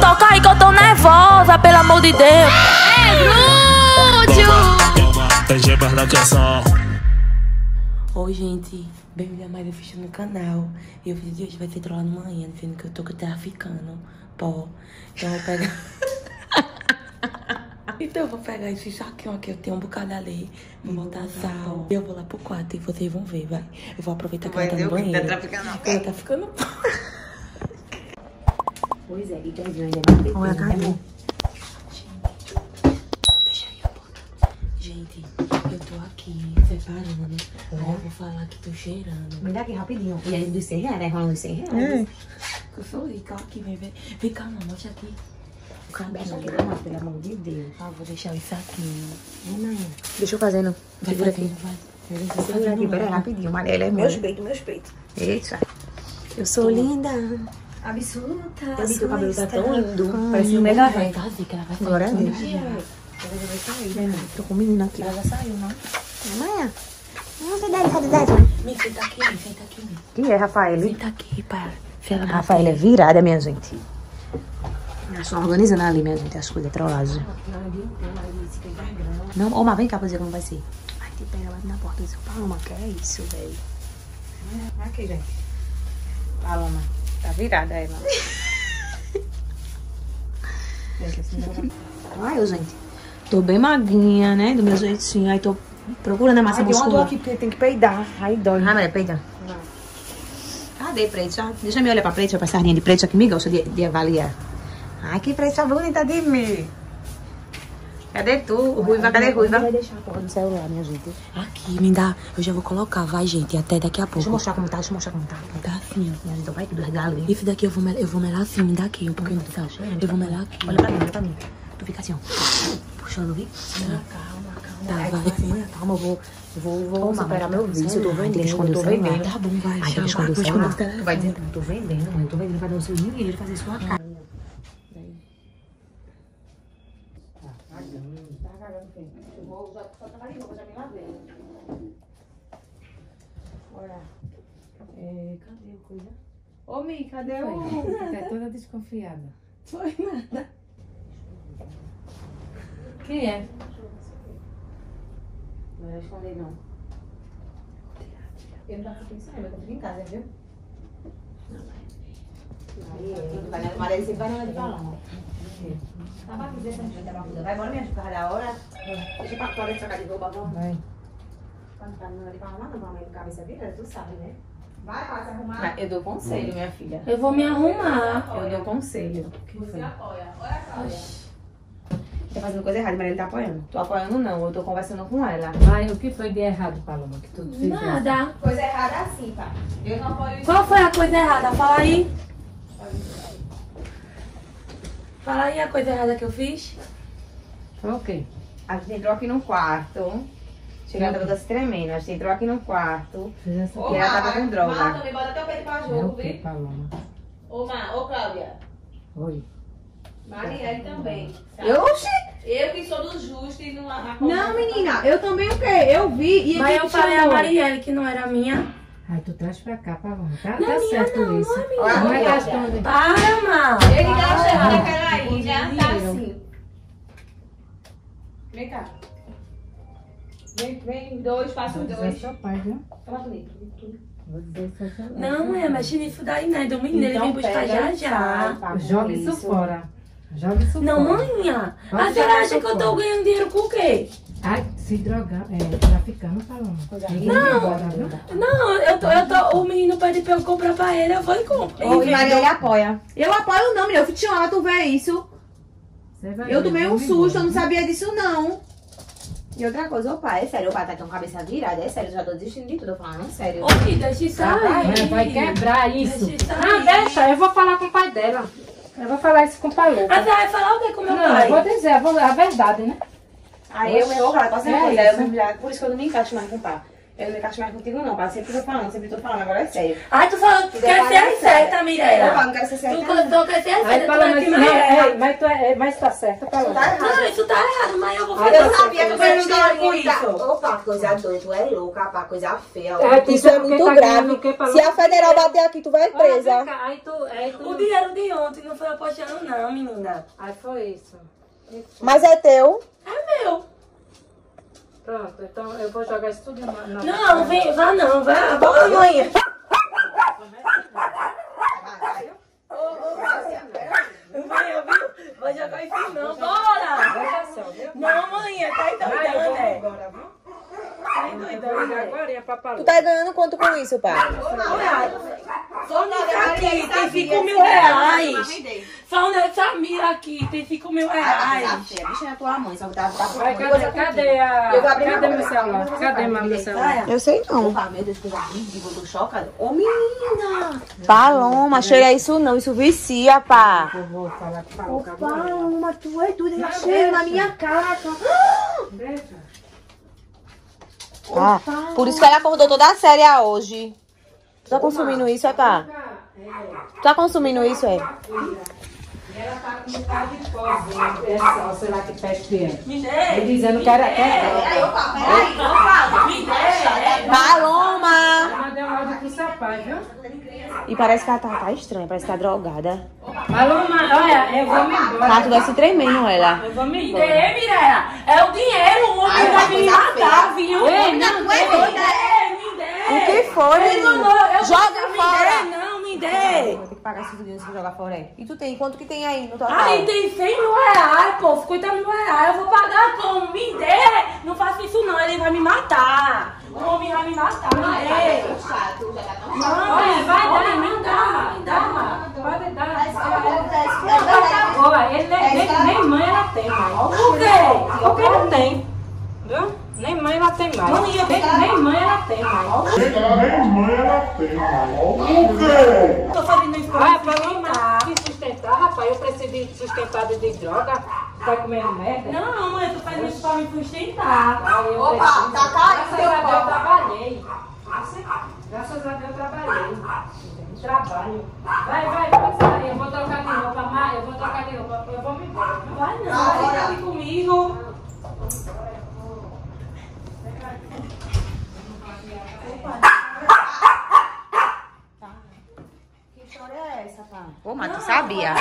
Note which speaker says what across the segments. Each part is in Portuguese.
Speaker 1: toca aí que eu tô nervosa, pelo amor de Deus. É glúteo. Oi, gente. Bem-vindo a mais um vídeo no canal. E o vídeo de hoje vai ser trollar no manhã, dizendo que eu tô traficando pó. Então eu vou pegar... Então eu vou pegar esse saquinho aqui, eu tenho um bocado ali, vou botar sal. Eu vou lá pro quarto e vocês vão ver, vai. Eu vou aproveitar que ela tá no banheiro. Ela tá ficando...
Speaker 2: Pois é, e Dãozinho ainda é mais.
Speaker 3: Olha a carinha.
Speaker 1: Fecha aí a porta. Gente, eu tô aqui separando. Aí eu vou falar que tô cheirando.
Speaker 2: Me dá aqui rapidinho. E aí dos 100 reais, né? Rola uns 100 reais.
Speaker 3: É.
Speaker 1: Eu sou rica, aqui, vem ver. Vem cá, mano, mostra aqui.
Speaker 2: Deixa aqui, não, pelo amor de Deus.
Speaker 1: Ah, vou deixar isso aqui.
Speaker 2: Deixa eu fazer, não.
Speaker 1: Vai
Speaker 2: Segura
Speaker 1: fazer,
Speaker 2: aqui.
Speaker 1: vai.
Speaker 2: Segura aqui, peraí, rapidinho. Maria, é
Speaker 3: Meus peitos.
Speaker 2: Eita. Eu sou linda.
Speaker 3: Absoluta.
Speaker 2: Eu vi que o cabelo tá tão lindo.
Speaker 3: Parecendo um mega ré.
Speaker 1: Vai fazer, que ela vai sair.
Speaker 2: Agora é
Speaker 1: toda
Speaker 2: Deus.
Speaker 1: dia.
Speaker 2: Tô com o menino aqui.
Speaker 1: Ela já saiu, não?
Speaker 2: Amanhã. Não, verdade.
Speaker 1: Me senta aqui, me senta aqui, me.
Speaker 2: Quem é, Rafael?
Speaker 1: Senta aqui, para. Se ela
Speaker 2: Rafael é virada, minha gente. Elas estão organizando ali, minha gente, as coisas, trollagem. Não, ô, mas vem cá pra dizer como vai ser. Aí te pega lá na porta e diz, Paloma, que é isso, velho? Aqui, gente. Paloma, tá virada ela. Ai, gente, tô bem maguinha, né, do meu jeitinho. Aí tô procurando a massa muscular.
Speaker 3: Eu ando aqui porque tem que peidar. Aí dói.
Speaker 2: Ah, mas peida. Cadê preto? Deixa eu olhar pra preto, pra sardinha de preto, que me gosta de avaliar. Ai, que preta bonita de mim. Cadê tu? O Ruiva, cadê Ruiva? Vai deixar a porra do celular, minha gente.
Speaker 1: Aqui, me dá. Eu já vou colocar, vai, gente, até daqui a pouco.
Speaker 2: Deixa eu mostrar como tá,
Speaker 1: Tá assim, ó.
Speaker 2: Minha gente, vai tudo galinhas.
Speaker 1: Esse daqui eu vou melar assim, me dá aqui um pouquinho de sal. Eu vou melar aqui.
Speaker 2: Olha pra mim. Tu fica assim, ó. Puxando, viu?
Speaker 1: Calma.
Speaker 2: Tá,
Speaker 1: Vai.
Speaker 2: calma, eu vou superar meu vício. Eu tô vendendo,
Speaker 1: Tem que esconder
Speaker 2: eu tô
Speaker 1: o celular.
Speaker 2: vendendo.
Speaker 1: Tá bom, vai.
Speaker 2: Ai, tem que esconder o celular. Vai dizer, tô vendendo, mãe. Tô vendendo pra dar o seu dinheiro, fazer sua cara.
Speaker 1: Cadê a coisa?
Speaker 3: Ô, Mi, cadê o...
Speaker 4: Tá toda desconfiada.
Speaker 3: Foi nada.
Speaker 4: Quem é?
Speaker 2: Não vai esconder, não. Eu não tava pensando, mas eu fico em casa, viu? Maria sempre vai na hora de balão. Tava aqui, deixa a barbuda. Vai embora, minha gente, por da hora. Deixa pra fora, trocar de roupa, vamos.
Speaker 4: Vai.
Speaker 2: Quando tá na hora de arrumar, não, mamãe, cabeça virada, tu sabe, né? Vai se arrumar.
Speaker 4: Eu dou conselho, minha filha.
Speaker 1: Eu vou me arrumar.
Speaker 4: Eu dou conselho.
Speaker 2: Você apoia. Olha a Cláudia. Tá fazendo coisa errada, Maria tá apoiando.
Speaker 4: Tô apoiando não, eu tô conversando com ela. Ai, o que foi de errado, Paloma, que tu fez?
Speaker 1: Nada.
Speaker 2: Coisa errada assim, tá? Eu não apoio isso.
Speaker 1: Qual foi a coisa errada? Fala aí. Fala aí a coisa errada que eu fiz.
Speaker 4: Foi o quê?
Speaker 2: A gente entrou aqui no quarto. Chegando toda se tremendo. A gente entrou aqui no quarto.
Speaker 4: Fez essa
Speaker 2: E ela tava com droga.
Speaker 3: Me bota até o peito pra
Speaker 4: É o
Speaker 3: jogo,
Speaker 4: quê,
Speaker 3: viu?
Speaker 4: Paloma?
Speaker 3: Ô, Cláudia.
Speaker 4: Oi.
Speaker 3: Marielle também.
Speaker 2: Oxi!
Speaker 3: Eu que sou do justo e não...
Speaker 2: Não, menina, eu também o quê? Eu vi e
Speaker 1: Mas
Speaker 2: quem
Speaker 1: eu falei a
Speaker 2: chamou?
Speaker 1: Marielle que não era minha.
Speaker 4: Ai, tu traz pra cá, Paloma. Tá,
Speaker 1: Não é minha,
Speaker 4: certo
Speaker 1: não,
Speaker 4: isso.
Speaker 1: não é minha.
Speaker 2: Olha,
Speaker 4: Não é
Speaker 2: olha,
Speaker 4: questão de...
Speaker 1: Para, mal.
Speaker 3: Ele tá chegando aquela ilha, tá assim. Vem cá. Vem, dois, passa
Speaker 4: Vou
Speaker 3: os
Speaker 4: dizer
Speaker 3: dois.
Speaker 4: seu pai, viu?
Speaker 3: Toma bonito.
Speaker 4: Vou dizer seu pai.
Speaker 1: Não, mulher, mexe nisso daí, né? Do menino, ele vem buscar já.
Speaker 4: Joga isso fora. Joga isso
Speaker 1: Não,
Speaker 4: fora.
Speaker 1: manhã.
Speaker 4: Pode
Speaker 1: A senhora
Speaker 4: jogar
Speaker 1: acha
Speaker 4: isso
Speaker 1: que eu tô
Speaker 4: fora.
Speaker 1: ganhando dinheiro com o quê?
Speaker 4: Ai, se drogar, traficando, Paloma. Ninguém embora, viu?
Speaker 1: Não, o menino pede pra eu comprar pra ele, eu vou e compro.
Speaker 2: Ô, Marielle apoia. Eu apoio não, menina. Eu fui te chamar, tu vê isso.
Speaker 4: Você vai
Speaker 2: Eu
Speaker 4: ver,
Speaker 2: tomei um
Speaker 4: vamos
Speaker 2: susto,
Speaker 4: embora.
Speaker 2: eu não sabia disso não. E outra coisa, o pai, é sério, o pai tá com a cabeça virada, é sério, eu já tô desistindo de tudo, eu falando sério.
Speaker 1: Ô, filho, deixa isso sair.
Speaker 4: Vai quebrar isso.
Speaker 1: Deixa isso
Speaker 4: Não,
Speaker 1: sair.
Speaker 4: deixa, eu vou falar com o pai dela. Eu vou falar isso com o pai louco.
Speaker 1: Ah, você vai falar o quê com meu
Speaker 4: Não,
Speaker 1: pai?
Speaker 4: eu vou dizer a verdade, né?
Speaker 2: Aí eu mesmo vou falar, posso
Speaker 4: É
Speaker 2: coisa,
Speaker 4: isso.
Speaker 2: por isso que eu não me encaixo mais com o pai. Eu não me encaixo mais contigo, não. Pá. Sempre tô falando, agora é sério.
Speaker 1: Ai, tu fala que quer ser certa, Mirella.
Speaker 2: Opa, não quero ser certa.
Speaker 1: Tu quer ser
Speaker 4: Ai,
Speaker 1: certa,
Speaker 4: Paloma,
Speaker 2: é
Speaker 4: mas tá certo, Paloma.
Speaker 1: Não, isso tá errado, mas eu vou fazer.
Speaker 2: Eu sabia que eu
Speaker 1: não
Speaker 2: não
Speaker 1: quero com
Speaker 2: isso.
Speaker 1: isso.
Speaker 2: Opa, coisa doida, tu é louca, pá, coisa feia.
Speaker 5: Isso é muito grave. Se a federal bater aqui, tu vai presa.
Speaker 4: Aí tu...
Speaker 1: O dinheiro de ontem não foi apostando, não, menina.
Speaker 4: Aí foi isso.
Speaker 5: Mas é teu.
Speaker 1: É meu.
Speaker 4: Pronto, então eu vou jogar isso tudo na...
Speaker 1: Não, vem, vá não, vá. Bora amanhã. Vou jogar isso não, bora! Não, mãe, tá endoidando, né? Tá endoidando,
Speaker 4: Agora ia pra Paloma.
Speaker 5: Tu tá ganhando quanto com isso, pai?
Speaker 1: Só nessa aqui tem 5 mil reais. Só nessa mira aqui tem 5 mil reais.
Speaker 2: Deixa a tua mãe, só que tá
Speaker 4: Vai, cadê meu celular? Cadê meu celular?
Speaker 5: Eu sei não.
Speaker 2: Opa, meu Deus, coisa ridícula, eu tô chocada. Ô, menina!
Speaker 5: Paloma, cheira isso não, isso vicia, pá.
Speaker 4: Eu vou falar com o Paloma.
Speaker 2: Paloma, tu é doida, já cheiro na minha cara.
Speaker 4: Deixa.
Speaker 5: Ah, por isso que ela acordou toda séria hoje. Tu tá consumindo isso, é, pá? Tu tá consumindo isso, é?
Speaker 4: E ela tá com um bocado de pó, sei lá que peste é.
Speaker 1: Me dê.
Speaker 4: Ele dizendo que era...
Speaker 1: Me dê.
Speaker 5: Paloma!
Speaker 4: Eu mandei um áudio pro seu pai, viu?
Speaker 5: E parece que ela tá estranha, parece que tá drogada.
Speaker 4: Paloma, olha, eu vou me embora.
Speaker 5: Tá, tu vai se tremendo, ela.
Speaker 4: Eu vou me
Speaker 1: Me
Speaker 4: embora.
Speaker 1: dê, Mirella. É o dinheiro, o homem vai me matar, viu?
Speaker 4: Ei, não,
Speaker 1: Me dê.
Speaker 5: O que foi, menino? Joga fora!
Speaker 1: Não, me dê.
Speaker 2: Vou ter que pagar esses dinheiros pra jogar fora aí.
Speaker 5: E tu tem? Quanto que tem aí no total?
Speaker 1: Aí tem 100 mil reais, pô, 50 mil reais. Eu vou pagar como? Me dê. Não faça isso não, ele vai me matar. O homem vai me matar, me dê. Não,
Speaker 4: Olha, vai
Speaker 1: homem,
Speaker 4: dar,
Speaker 1: me dá.
Speaker 4: Pode dar. Olha, ele nem mãe ela tem mais.
Speaker 1: Por quê?
Speaker 4: Porque não tem. Viu? Nem mãe ela tem mais.
Speaker 1: Não ia
Speaker 4: Nem mãe ela tem mais.
Speaker 1: Tô fazendo isso pra
Speaker 4: Vai,
Speaker 1: me
Speaker 4: Paloma,
Speaker 1: sustentar.
Speaker 4: se sustentar, rapaz. Eu preciso de sustentado de droga. Tá comendo merda?
Speaker 1: Não, mãe, eu tô fazendo isso pra me sustentar.
Speaker 4: Aí eu preciso. Graças a Deus eu trabalhei. Graças a Deus eu trabalhei. Trabalho. Vai, pode sair. Eu vou trocar de roupa, Maia. Eu vou trocar de roupa. Eu vou me embora.
Speaker 1: Vai não, fica aqui comigo.
Speaker 2: Que história é essa, pá? Ô, mas tu sabia?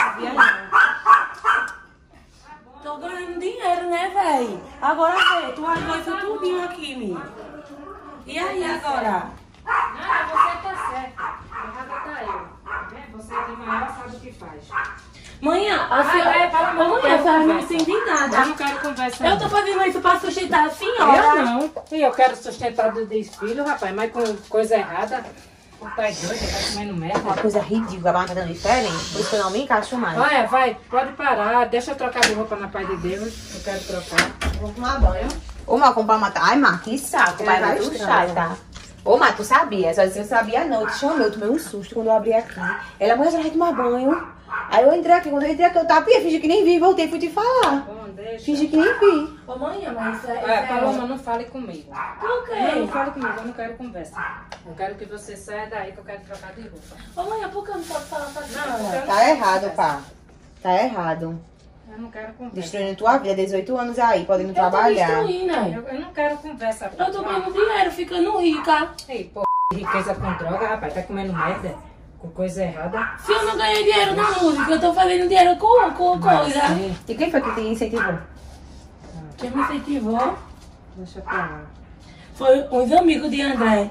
Speaker 1: Tô ganhando dinheiro, né, véi? Agora vê, tu arrumou isso tudinho aqui, Mi. E aí, agora?
Speaker 4: Não, você tá certo. Errada tá eu. Né? Você de maior sabe o que faz.
Speaker 1: Manhã, a senhora...
Speaker 4: fala,
Speaker 1: Ô, mãe, a senhora não entende
Speaker 4: Eu
Speaker 1: nada.
Speaker 4: não quero conversa.
Speaker 1: Eu tô fazendo isso pra sustentar a senhora.
Speaker 4: Eu não. E eu quero sustentar dos filhos, rapaz, mas com coisa errada. Tu tá doido, tá comendo merda.
Speaker 2: Uma coisa ridícula, a barra tá dando diferente. Por isso que eu não me encaixo mais.
Speaker 4: Olha, vai, pode parar. Deixa eu trocar de roupa na paz de Deus. Eu quero trocar.
Speaker 2: Vou tomar banho. Ô, mas comprar uma... Ai, mas que saco. Vai
Speaker 5: vai
Speaker 2: muito
Speaker 5: estranho.
Speaker 2: chato, tá? Ô, mas tu sabia? Só disse que eu sabia não. Eu te chamei, eu tomei um susto quando eu abri aqui. Ela, mãe, a senhora vai tomar banho. Aí eu entrei aqui, quando eu entrei aqui, eu tava, fingi que nem vi, voltei e fui te falar.
Speaker 4: Bom, deixa.
Speaker 2: Fingi que nem vi.
Speaker 1: Ô, mãe, mas isso
Speaker 4: Olha, Paloma, não fale comigo.
Speaker 1: Por
Speaker 4: Não,
Speaker 1: quê?
Speaker 4: não fale comigo, eu não quero conversa. Eu quero que você saia daí que eu quero trocar de roupa.
Speaker 1: Ô, mãe, por que eu não posso falar pra
Speaker 4: Não,
Speaker 1: senhora?
Speaker 4: eu
Speaker 2: Tá errado, pá. Tá errado.
Speaker 4: Eu não quero conversa.
Speaker 2: Destruindo tua vida, 18 anos aí, podendo
Speaker 1: Eu tô
Speaker 2: trabalhar.
Speaker 1: destruindo, né?
Speaker 4: Eu não quero conversa.
Speaker 1: Eu tô ganhando dinheiro, ficando rica.
Speaker 4: Ei, pô, riqueza com droga, rapaz, tá comendo merda? Com coisa errada?
Speaker 1: Se eu não ganhei dinheiro na música, eu tô fazendo dinheiro com coisa.
Speaker 4: Sim.
Speaker 2: E quem foi que te incentivou?
Speaker 1: Quem me incentivou
Speaker 4: Deixa pra lá.
Speaker 1: foi os amigos de André.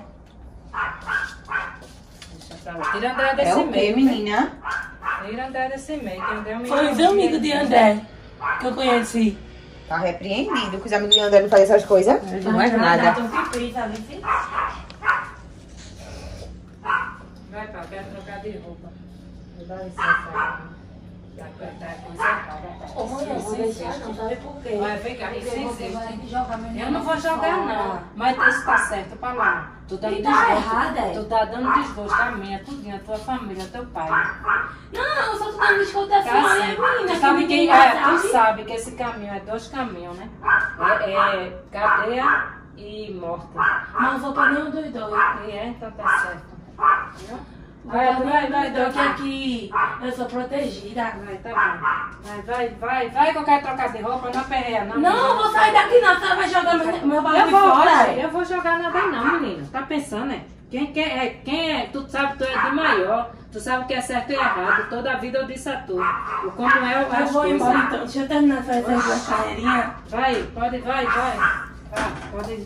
Speaker 4: Deixa pra lá. Tira André desse
Speaker 2: É o quê,
Speaker 4: meio.
Speaker 2: menina?
Speaker 4: Tira André desse meio, que André é um
Speaker 1: Foi os amigos de André que eu conheci.
Speaker 2: Tá repreendido que os amigos de André não fazem essas coisas. Não é nada.
Speaker 1: Tô que prisa, viu?
Speaker 4: Vai, pá, quero trocar de roupa. Me dá licença. Tá coisa errada.
Speaker 1: Ô, mãe, eu vou deixar não, sabe por quê?
Speaker 4: Vai, vem cá, isso
Speaker 1: Você vai
Speaker 4: existe.
Speaker 1: jogar meu
Speaker 4: Eu não vou jogar, não. Mas isso tá certo pra lá. Tu dando
Speaker 1: E tá
Speaker 4: desgosto.
Speaker 1: errado, é?
Speaker 4: Tu tá dando desgosto a minha, tudinho, a tua família, teu pai.
Speaker 1: Não, só tô dando desconto da
Speaker 4: Tá
Speaker 1: senhora,
Speaker 4: certo.
Speaker 1: menina.
Speaker 4: Tu sabe
Speaker 1: que
Speaker 4: quem
Speaker 1: ninguém
Speaker 4: é? Tu
Speaker 1: sabe.
Speaker 4: sabe que esse caminho é 2 caminhos, né? É cadeia e morta.
Speaker 1: Mas não vou pra nenhum dos dois.
Speaker 4: E é, então tá certo.
Speaker 1: Vai, que aqui eu sou protegida.
Speaker 4: Vai, tá bom. Vai que eu quero trocar de roupa, não aperreia não.
Speaker 1: Não, vou sair daqui não, você vai jogar meu barulho fora.
Speaker 4: Eu vou jogar nada aí não, menina. Tá pensando, né? Quem é? Tu sabe, tu é de maior. Tu sabe o que é certo e errado. Toda a vida eu disse a tu. Como é
Speaker 1: Eu vou embora então, deixa eu terminar de fazer essa carreirinha.
Speaker 4: Vai, pode.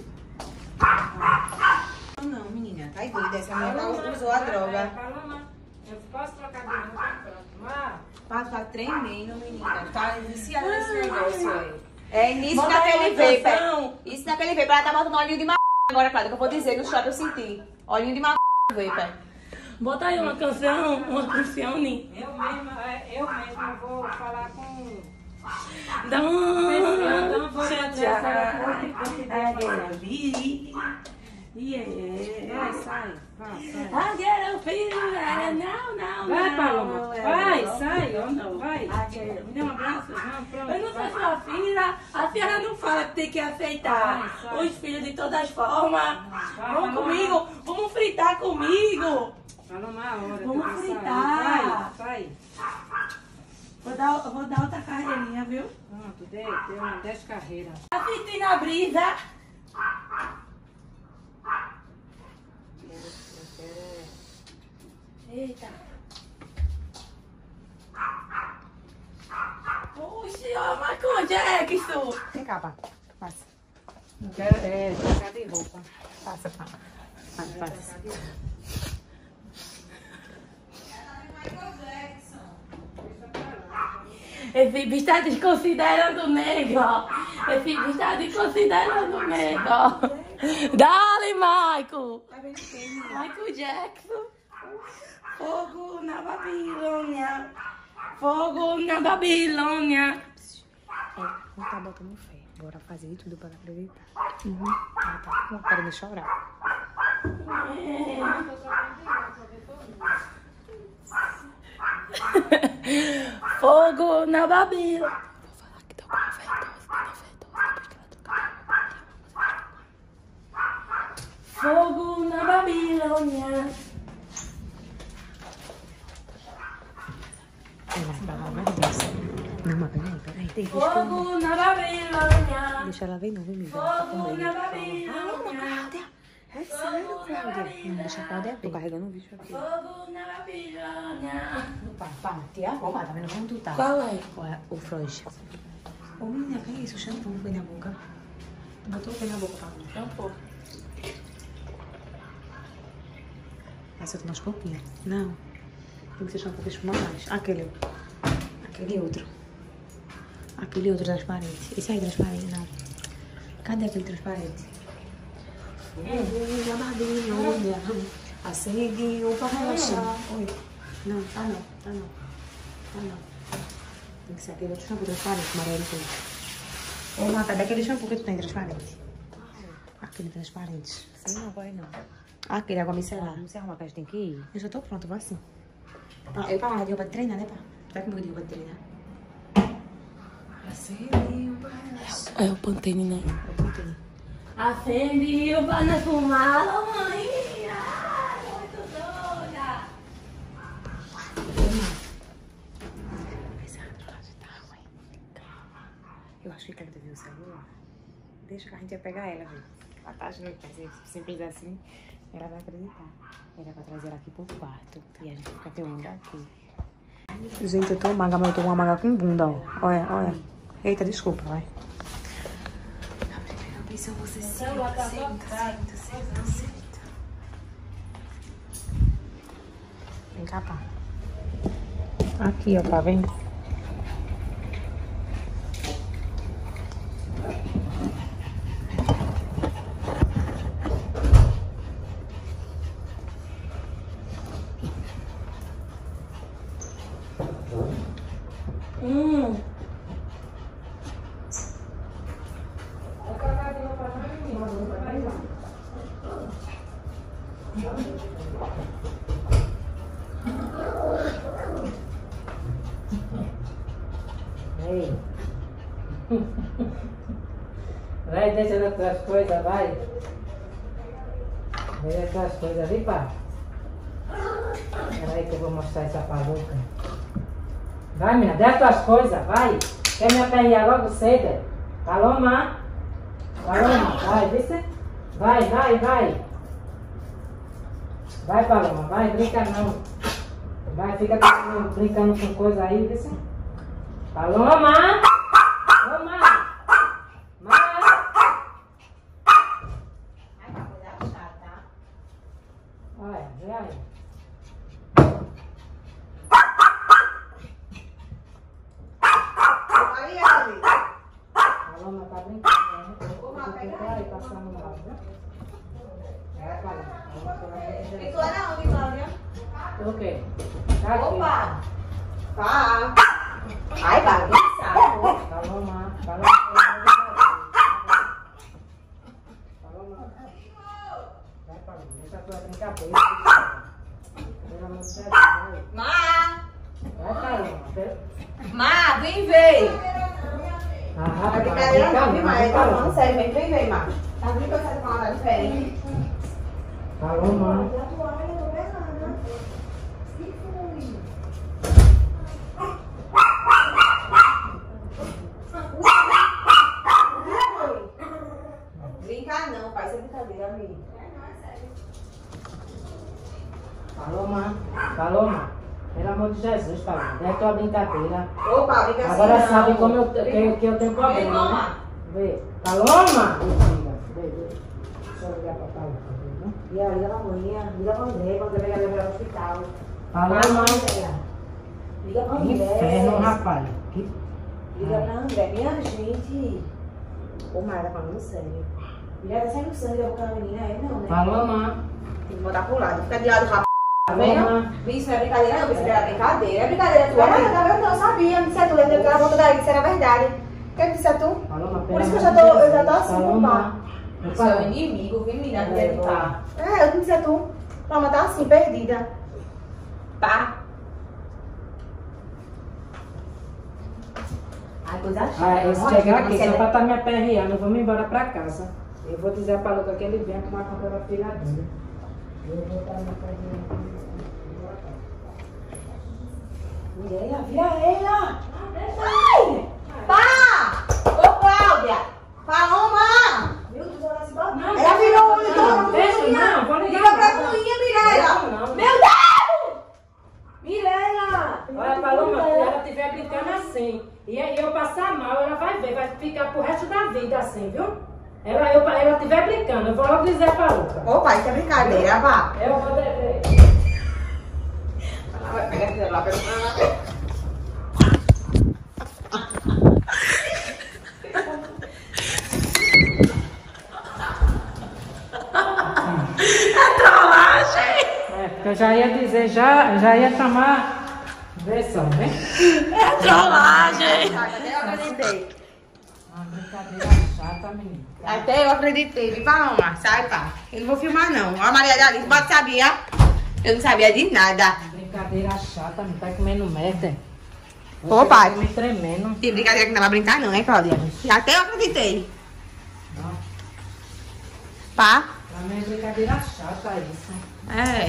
Speaker 2: Não, menina, tá doida. Essa mulher usou a droga.
Speaker 4: Eu posso trocar de roupa? Pronto.
Speaker 2: Mas tá tremendo, menina. Tá iniciando esse negócio aí. É início
Speaker 1: Bota
Speaker 2: naquele
Speaker 1: aí uma
Speaker 2: vape.
Speaker 1: canção.
Speaker 2: Isso naquele vape. Ela tá botando olhinho de agora, Cláudia, que eu vou dizer no shot eu senti. Olhinho de vape.
Speaker 1: Bota aí uma canção, Ni.
Speaker 4: Eu mesma vou falar com...
Speaker 1: Don't
Speaker 4: vou fazer
Speaker 1: try
Speaker 4: essa-
Speaker 1: Yeah.
Speaker 4: Sai.
Speaker 1: I get a feeling now.
Speaker 4: Vai, Paloma. Vai, sai. Vai. Me dê um abraço. Vamos, pronto.
Speaker 1: Eu não sou sua filha. A senhora não fala que tem que aceitar
Speaker 4: Vai.
Speaker 1: os filhos de todas formas.
Speaker 4: Vai,
Speaker 1: Vamos
Speaker 4: vai.
Speaker 1: comigo. Vamos fritar comigo.
Speaker 4: Paloma, a hora.
Speaker 1: Vamos
Speaker 4: que eu saio.
Speaker 1: fritar.
Speaker 4: Sai.
Speaker 1: Vou dar outra carreirinha, viu?
Speaker 4: Pronto, deu uma 10 carreiras.
Speaker 1: Assistindo a brisa. Eita. Puxa, ó, Michael Jackson.
Speaker 2: Vem cá, pá. Passa.
Speaker 4: Quero trocar de roupa.
Speaker 2: Passa, pá. Passa.
Speaker 1: Esse bicho tá desconsiderando o negro. Esse bicho tá desconsiderando o negro. Dale, Michael. Michael Jackson. Fogo na Babilônia. Fogo na Babilônia.
Speaker 2: Não tá botando fé. Bora fazer de tudo pra acreditar. Ah, tá. Não quero me chorar.
Speaker 1: Fogo na Babilônia.
Speaker 2: Vou falar que tô com uma
Speaker 1: Fogo na Babilônia.
Speaker 2: Não, mas peraí. Tem que
Speaker 1: Fogo na Babilônia.
Speaker 2: deixa ela ver, não, vem me ver.
Speaker 1: Fogo na Babilônia.
Speaker 2: É sério, Cláudia. Não deixa a Cláudia ver. Tô carregando um bicho aqui.
Speaker 1: Fogo na Babilônia.
Speaker 2: Pá, tira a roupa, tá vendo como tu tá?
Speaker 1: Qual é?
Speaker 2: Olha, o Freud. Ô, menina, que é isso? O shampoo foi na boca. Tu botou o pé na boca, tá?
Speaker 1: Shampoo.
Speaker 2: Essa eu tô nas copinhas. Não. Tem que ser shampoo que espuma mais. Aquele outro. Aquele outro transparente. Esse aí transparente, não. Cadê aquele transparente? Na Babilônia. Acende o paixão. Oi. Não, tá não. Tem que ser aquele outro shampoo transparente, amarelo. Ô, Marta, daquele shampoo que tu tem transparente. Aquele transparente.
Speaker 5: Sim, não vai não.
Speaker 2: Aquele água micelar.
Speaker 5: Não se arruma que a gente tem que ir.
Speaker 2: Eu já tô pronta, vou assim. Ah, eu tava de roupa de treinar, né, pá? Vai comigo de roupa de treinar. Acende o paixão.
Speaker 1: É o Pantene, né?
Speaker 2: Eu contei.
Speaker 1: Acende o pano fumar, mãe. Muito doida.
Speaker 2: Eu acho que quer ver o celular. Deixa que a gente vai pegar ela, viu? A Tati não quer ser simples assim. Ela vai acreditar. Ela vai trazer ela aqui pro quarto. E a gente fica filmando aqui. Gente, eu tô magra, mas eu tô com uma magra com bunda, ó. Olha. Eita, desculpa, vai. Na primeira visão você senta. Vem cá, pá. Aqui, ó, pá, vem.
Speaker 4: Vai, deixa as tuas coisas, vai. Deixa as tuas coisas ali, pá. Espera aí que eu vou mostrar essa paluca. Vai, menina, deixa as tuas coisas, vai. Quer me aperrear logo cedo? Paloma. Paloma, vai, vê. Vai, vai, vai. Vai, Paloma, vai, brinca não. Vai, fica brincando com coisa aí, vê. Paloma. Paloma. Olha, vê aí.
Speaker 2: Aí, Ali.
Speaker 4: Paloma tá brincando, né? Vai passando mal, né? Vai, Paloma.
Speaker 2: E tu era onde, Cláudia?
Speaker 4: O quê? Tá aqui.
Speaker 2: Opa! Pá! Ai, bagunça!
Speaker 4: Paloma, Paloma. Paloma. Vai, Paloma, deixa a tua brincadeira. Pelo amor de Deus, vai.
Speaker 2: Má!
Speaker 4: Vai, Paloma.
Speaker 2: Má, vem ver!
Speaker 4: Ah,
Speaker 2: Não é brincadeira não, viu, Má? Ele tá falando sério, vem ver, Má. Tá vendo que eu saio com uma diferente?
Speaker 4: Paloma.
Speaker 2: Brincar não, pai, isso é brincadeira, amigo.
Speaker 4: Paloma, Paloma, pelo amor de Jesus, Paloma, deixa a tua brincadeira.
Speaker 2: Opa, brinca assim
Speaker 4: Agora
Speaker 2: não.
Speaker 4: sabe como que eu tenho problema, né? Vê, Paloma! Vê. Deixa eu ligar pra Paloma, né?
Speaker 2: E aí, liga pra mãe, liga pra André, quando vai levar ela pro hospital.
Speaker 4: Paloma,
Speaker 2: Liga pra
Speaker 4: que inferno, rapaz. Que...
Speaker 2: Liga pra André, minha gente. Ô, Maia, tá falando sério. Já tá saindo sangue da boca da menina, é não, né?
Speaker 4: Paloma,
Speaker 2: Tem que botar pro lado. Fica de lado, rapaz. Tá vendo?
Speaker 4: Paloma,
Speaker 2: Isso não é brincadeira, não. Isso era brincadeira. É brincadeira tua, mas tá vendo? Eu sabia. Não disse a tu. Eu tenho que dar volta daí. Isso era verdade. Quem disse a tu?
Speaker 4: Paloma,
Speaker 2: Por isso que eu já tô assim,
Speaker 4: Paloma.
Speaker 2: Isso é o inimigo, viu, menina? Que deve estar. É, eu não disse a tu. Paloma tá assim, perdida. Tá? Ai, coisa chata.
Speaker 4: Ah, eu
Speaker 2: Não,
Speaker 4: chegar aqui
Speaker 2: você
Speaker 4: só
Speaker 2: é-
Speaker 4: pra estar me aperreando, vamos embora pra casa. Eu vou dizer a Paluca que ele venha com uma compra da filhadinha. Eu vou estar me aperreando.
Speaker 2: Vira ela! Ai! Pá! Ô, Cláudia! Paloma! Meu Deus, ela se bateu.
Speaker 4: Não,
Speaker 2: Ela virou o
Speaker 4: não,
Speaker 2: monitor.
Speaker 4: deixa, não, vou ligar
Speaker 2: Liga pra
Speaker 4: pra-
Speaker 2: Muinha, Mirella!
Speaker 4: Não, não.
Speaker 2: Meu Deus! Mirella!
Speaker 4: Olha, Paloma, se ela estiver brincando assim, e eu passar mal, ela vai ver, vai ficar pro resto da vida assim, viu? Ela estiver brincando, eu vou logo dizer a Paluca.
Speaker 2: Ô, pai, isso é brincadeira, vá.
Speaker 4: Eu vou dever.
Speaker 2: Vai pegar esse celular, pega o celular.
Speaker 4: É, porque eu já ia dizer, já ia chamar versão, né?
Speaker 5: Trollagem!
Speaker 2: Até eu acreditei.
Speaker 4: Uma brincadeira chata, menina.
Speaker 2: Até eu acreditei. Vem pra Paloma, sai, pá. Eu não vou filmar, não. A Maria da Alice, pode sabia? Eu não sabia de nada.
Speaker 4: Brincadeira chata, menina. Tá comendo merda.
Speaker 2: Ô, pai.
Speaker 4: Me tremendo.
Speaker 2: Tem brincadeira que não vai brincar, não, né, Cláudia? Até eu acreditei.
Speaker 4: Não.
Speaker 2: Pá.
Speaker 4: Pra mim é brincadeira chata isso.
Speaker 2: É.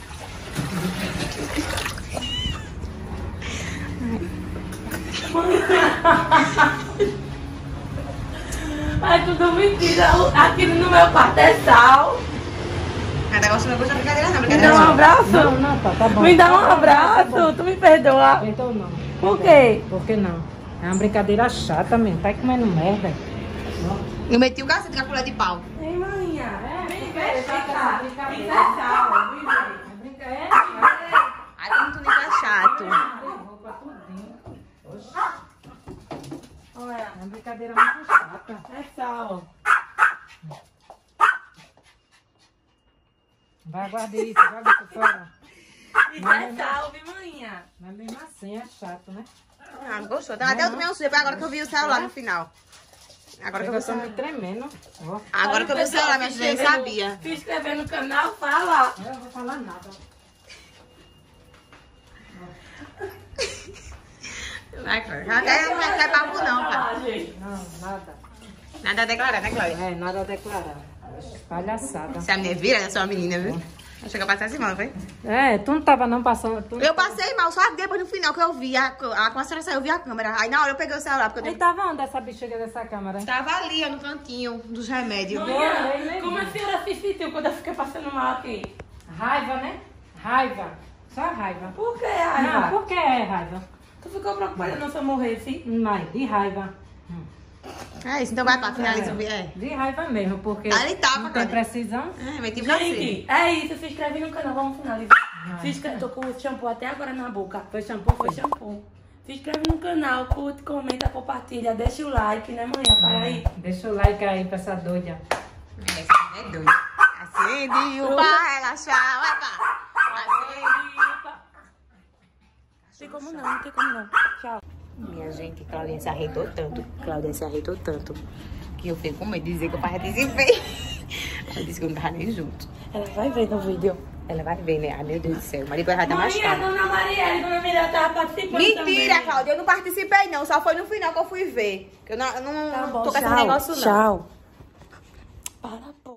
Speaker 1: Ai, tudo mentira. Aqui no meu quarto é sal.
Speaker 2: O negócio não é brincadeira, não.
Speaker 1: Me
Speaker 2: Brincadeira
Speaker 1: dá um
Speaker 2: não.
Speaker 1: abraço.
Speaker 4: Não, tá bom.
Speaker 1: Me dá um
Speaker 4: Tá
Speaker 1: abraço.
Speaker 4: bom.
Speaker 1: Tu me perdoa.
Speaker 4: Então não.
Speaker 1: Por quê?
Speaker 4: Por que não? É uma brincadeira chata, menino. Tá comendo merda.
Speaker 2: Eu meti o cacete com a colher de pau.
Speaker 1: Ei, maninha. Vem ver,
Speaker 4: chata,
Speaker 1: vem cá.
Speaker 4: brincadeira.
Speaker 1: Vem ver sal. Vem ver.
Speaker 2: Ai, como tu nem tá chato.
Speaker 4: Roupa tudinho. Oxi,
Speaker 1: Olha,
Speaker 4: é uma brincadeira muito chata.
Speaker 1: é sal.
Speaker 4: Vai guardar isso, joga isso fora.
Speaker 1: Isso é sal, viu, maninha?
Speaker 4: Mas mesmo assim é chato, né?
Speaker 2: Ah, não gostou. Até eu tomei um suco, depois agora que eu vi o celular no final. Agora que eu vi o
Speaker 4: Você me
Speaker 2: celular.
Speaker 4: tremendo. Ó,
Speaker 2: Agora que eu vi o celular, minha gente nem sabia.
Speaker 1: Se inscrever no canal, fala.
Speaker 4: eu não vou falar nada.
Speaker 2: Vai, cara. Não quer papo não, pai.
Speaker 1: Trollagem.
Speaker 4: Não, nada.
Speaker 2: Nada a declarar, né, Cláudia?
Speaker 4: É, nada a declarar. Palhaçada.
Speaker 2: Se a menina vira, ela é uma menina, viu? Achei que eu passasse mal, foi?
Speaker 4: É, tu não tava não passando... Tu não
Speaker 2: Eu passei mal, só depois no final que eu vi, quando a senhora saiu, eu vi a câmera. Aí na hora eu peguei o celular, porque eu
Speaker 4: Aí tava onde essa bexiga dessa câmera?
Speaker 2: tava ali, ó, no cantinho dos remédios.
Speaker 1: Mãe, como a senhora se sentiu quando eu fiquei passando mal aqui?
Speaker 4: Raiva, né? Raiva. Só raiva.
Speaker 1: Por que raiva?
Speaker 4: Não, por que é raiva?
Speaker 1: Tu ficou preocupada não se eu morresse?
Speaker 4: Mas de raiva.
Speaker 2: É isso, então vai pra finalizar o vídeo. É.
Speaker 4: De raiva mesmo, porque
Speaker 2: Ali tava,
Speaker 4: não tem
Speaker 2: Cláudia.
Speaker 4: precisão.
Speaker 2: É, meti pra você.
Speaker 1: Gente, é isso. Se inscreve no canal, vamos finalizar. Se inscreve, tô com o shampoo até agora na boca.
Speaker 4: Foi shampoo?
Speaker 1: Foi shampoo. Se inscreve no canal, curte, comenta, compartilha, deixa o like, né, manhã? Fala aí.
Speaker 4: Deixa o like aí pra essa doida.
Speaker 2: É doido. Acende o pra relaxar, vai pá. Acende.
Speaker 1: Tem como não tem como não. Tchau.
Speaker 2: Minha gente, Claudinha se arretou tanto. Claudinha se arretou tanto. Que eu fiquei com medo de dizer que eu participei. Ela disse que eu não tava nem junto.
Speaker 1: Ela vai ver no vídeo.
Speaker 2: Ela vai ver, né? Ai, meu Deus do céu. Mas depois ela tá
Speaker 1: Maria,
Speaker 2: machucada.
Speaker 1: dona Marielle, dona Marielle tava participando
Speaker 2: Mentira,
Speaker 1: também.
Speaker 2: Cláudia. Eu não participei, não. Só foi no final que eu fui ver. Que eu não
Speaker 1: Tá bom,
Speaker 2: tô com esse
Speaker 1: tchau,
Speaker 2: negócio, não.
Speaker 1: tchau. Para, pô.